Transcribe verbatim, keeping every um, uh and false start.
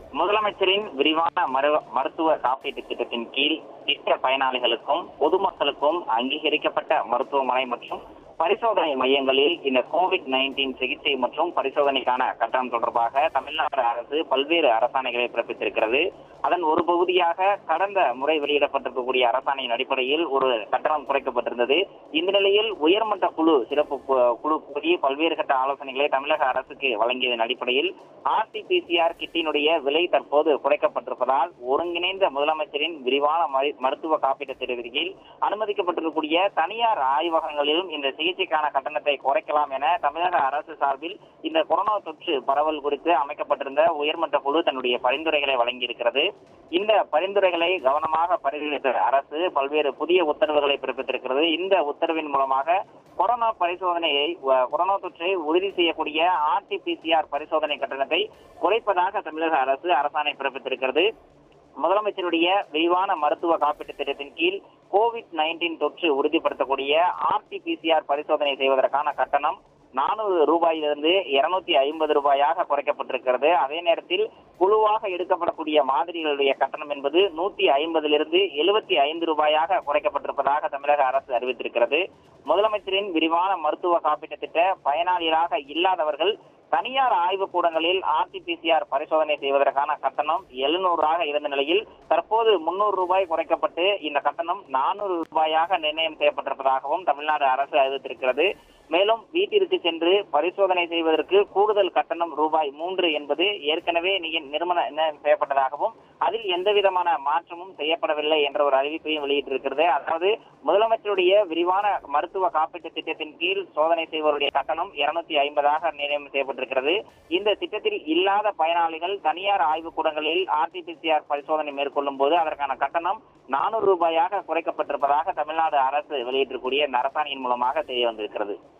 முதலமைச்சரின் விரிவான மரு- மருத்துவ காப்பீட்டு திட்டத்தின் கீழ் திட்ட பயனாளிகளுக்கும் பொதுமக்களுக்கும் அங்கீகரிக்கப்பட்ட மருத்துவமனை மற்றும் பரிசோதனை மையங்களில் இந்த கோவிட் நைன்டீன் சிகிச்சை மற்றும் பரிசோதனைக்கான கட்டணம் தொடர்பாக தமிழ்நாடு அரசு பல்வேறு அரசாணைகளை பிறப்பித்திருக்கிறது. அதன் ஒரு பகுதியாக கடந்த முறை வெளியிடப்பட்டிருக்கக்கூடிய அரசாணையின் அடிப்படையில் ஒரு கட்டணம் குறைக்கப்பட்டிருந்தது. இந்த நிலையில் உயர்மட்ட குழு சிறப்பு கு- குழு கூடி பல்வேறு கட்ட ஆலோசனைகளை தமிழக அரசுக்கு வழங்கியதன் அடிப்படையில் ஆர்டிபிசிஆர் கிட்டினுடைய விலை தற்போது குறைக்கப்பட்டிருப்பதால் ஒருங்கிணைந்த முதலமைச்சரின் விரிவான மரு- மருத்துவ காப்பீட்டு திட்டத்தின் கீழ் அனுமதிக்கப்பட்டிருக்கக்கூடிய தனியார் ஆய்வகங்களிலும் இந்த சிகிச்சைக்கான கட்டணத்தை குறைக்கலாம் என தமிழக அரசு சார்பில் இந்த கொரோனா தொற்று பரவல் குறித்து அமைக்கப்பட்டிருந்த உயர்மட்ட குழு தன்னுடைய பரிந்துரைகளை வழங்கியிருக்கிறது. இந்த பரிந்துரைகளை கவனமாக பரிசீலித்த அரசு பல்வேறு புதிய உத்தரவுகளை பிறப்பித்திருக்கிறது. இந்த உத்தரவின் மூலமாக கொரோனா பரிசோதனையை அஹ், கொரோனா தொற்றை உறுதி செய்யக்கூடிய ஆர்டிபிசிஆர் பரிசோதனை கட்டணத்தை குறைப்பதாக தமிழக அரசு அரசாணை பிறப்பித்திருக்கிறது. முதலமைச்சருடைய விரிவான மருத்துவ காப்பீட்டு திட்டத்தின் கீழ் கோவிட் நைன்டீன் தொற்று உறுதிப்படுத்தக்கூடிய ஆர்டிபிசிஆர் பரிசோதனை செய்வதற்கான கட்டணம் நானூறு ரூபாயிலிருந்து இருநூத்தி ஐம்பது ரூபாயாக குறைக்கப்பட்டிருக்கிறது. அதே நேரத்தில் குழுவாக எடுக்கப்படக்கூடிய மாதிரிகளுடைய கட்டணம் என்பது நூத்தி ஐம்பதிலிருந்து எழுபத்தி ஐந்து ரூபாயாக குறைக்கப்பட்டிருப்பதாக தமிழக அரசு அறிவித்திருக்கிறது. முதலமைச்சரின் விரிவான மருத்துவ காப்பீட்டு திட்ட பயனாளிகளாக இல்லாதவர்கள் தனியார் ஆய்வுக் கூடங்களில் ஆர்டிபிசிஆர் பரிசோதனை செய்வதற்கான கட்டணம் எழுநூறாக இருந்த நிலையில் தற்போது முன்னூறு ரூபாய் குறைக்கப்பட்டு இந்த கட்டணம் நானூறு ரூபாயாக நிர்ணயம் செய்யப்பட்டிருப்பதாகவும் தமிழ்நாடு அரசு அறிவித்திருக்கிறது. மேலும் வீட்டிற்கு சென்று பரிசோதனை செய்வதற்கு கூடுதல் கட்டணம் ரூபாய் மூன்று என்பது ஏற்கனவே நிர்ணயம் செய்யப்பட்டதாகவும் அதில் எந்த விதமான மாற்றமும் செய்யப்படவில்லை என்ற ஒரு அறிவிப்பையும் வெளியிட்டிருக்கிறது. அதாவது முதலமைச்சருடைய விரிவான மருத்துவ காப்பீட்டு திட்டத்தின் கீழ் சோதனை செய்வோருடைய கட்டணம் இருநூத்தி ஐம்பதாக நிர்ணயம் செய்யப்பட்டிருக்கிறது. இந்த திட்டத்தில் இல்லாத பயனாளிகள் தனியார் ஆய்வுக்கூடங்களில் ஆர்டிபிசிஆர் பரிசோதனை மேற்கொள்ளும் போது அதற்கான கட்டணம் நானூறு ரூபாயாக குறைக்கப்பட்டிருப்பதாக தமிழ்நாடு அரசு வெளியிட்டிருக்கூடிய இந்த அரசாணையின் மூலமாக தெரிய வந்திருக்கிறது.